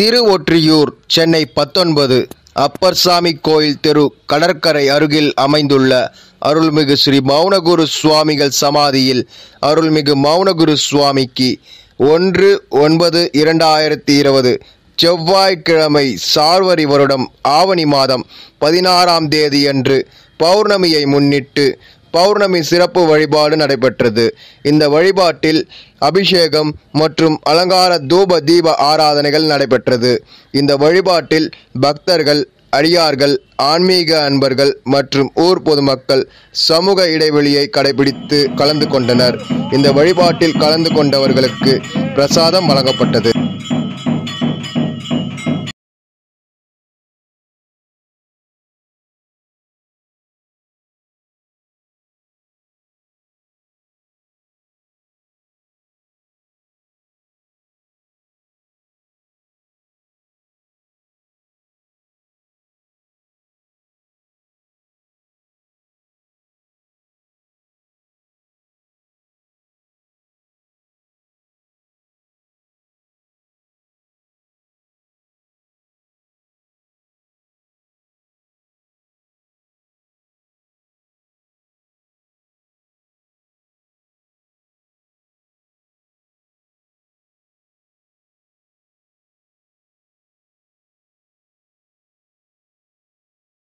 திருவொற்றியூர் சென்னை 19 அப்பர்சாமி கோயில் தெரு கடற்கரை அருகில் அமைந்துள்ள அருள்மிகு ஸ்ரீ மௌனகுரு சுவாமிகள் சமாதியில் அருள்மிகு மௌனகுரு சுவாமிக்கு 1/9/2020 செவ்வாய்க்கிழமை சார்வரி வருடம் ஆவணி மாதம் 16ஆம் தேதியன்று பௌர்ணமியை முன்னிட்டு பௌர்ணமி சிறப்பு வழிபாடு நடைபெற்றது. இந்த வழிபாட்டில் அபிஷேகம் மற்றும் அலங்கார தூப தீப ஆராதனைகள் நடைபெற்றது. இந்த வழிபாட்டில் பக்தர்கள், அடியார்கள், ஆன்மீக அன்பர்கள் மற்றும் ஊர் பொதுமக்கள் சமூக இடைவெளியை கடைபிடித்து கலந்து கொண்டனர். இந்த வழிபாட்டில் கலந்து கொண்டவர்களுக்கு பிரசாதம் வழங்கப்பட்டது.